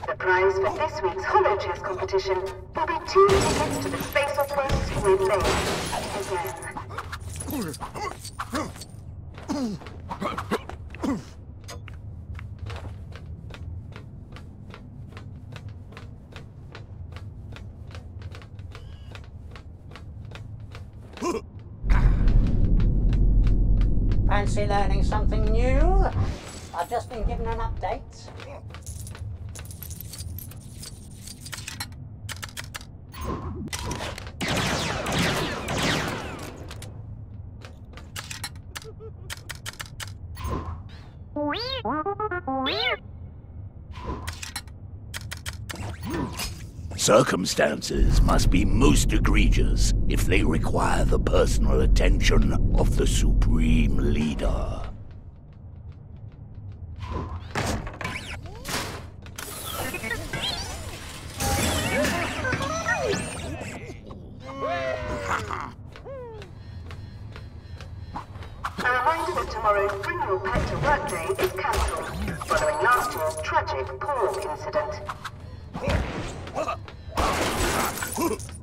The prize for this week's Holo Chess competition will be 2 tickets to the Space Opera Squid Lane. Fancy learning something new? I've just been given an update. Circumstances must be most egregious if they require the personal attention of the Supreme Leader. A reminder that tomorrow's Bring Your Pet to Work Day is cancelled, following last year's tragic porg incident.